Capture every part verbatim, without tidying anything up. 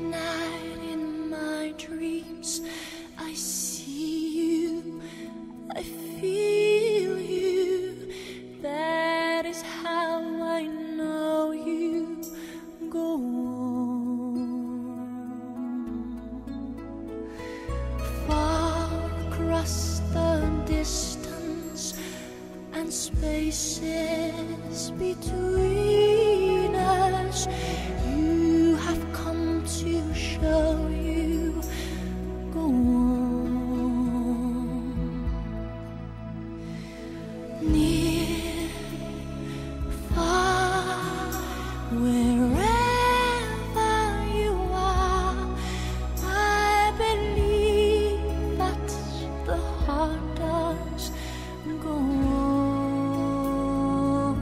night in my dreams, I see you, I feel you. That is how I know you. Go on. Far across the distance and spaces between us, you have come to show you. Go on. Near, far, wherever you are, I believe that the heart does. Go on.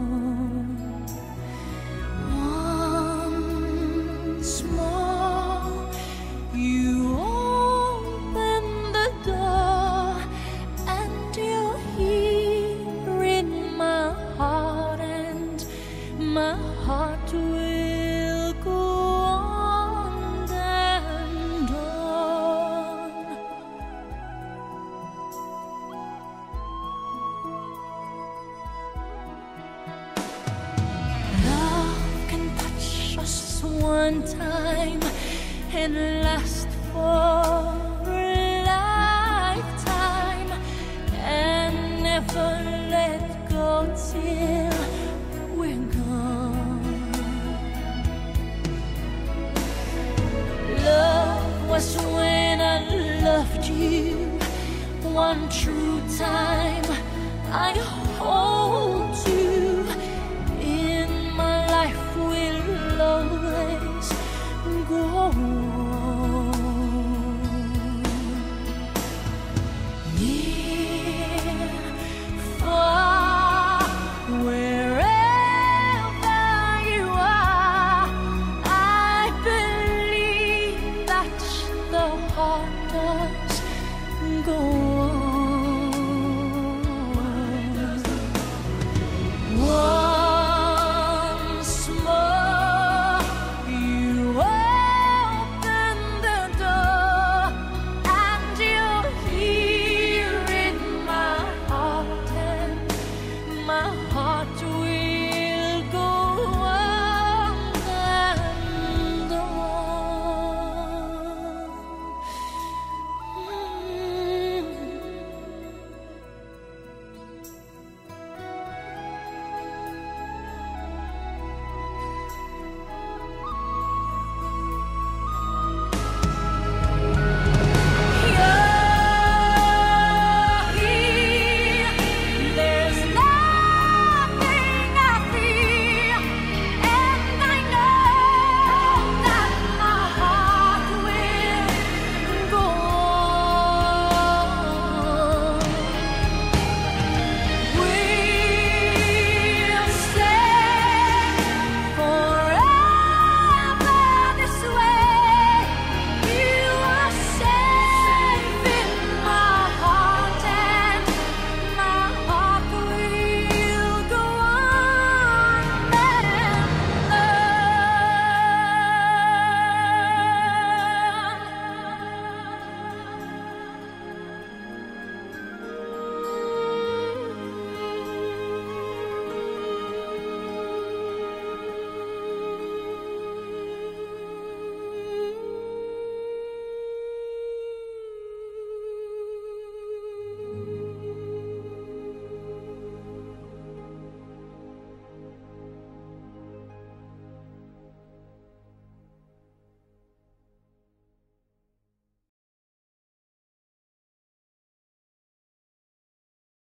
Once more, you open the door, and you're here in my heart, and my heart will go on and on. Love can touch us one time and last for a lifetime, and never let go till we're gone. Love was when I loved you one true time. I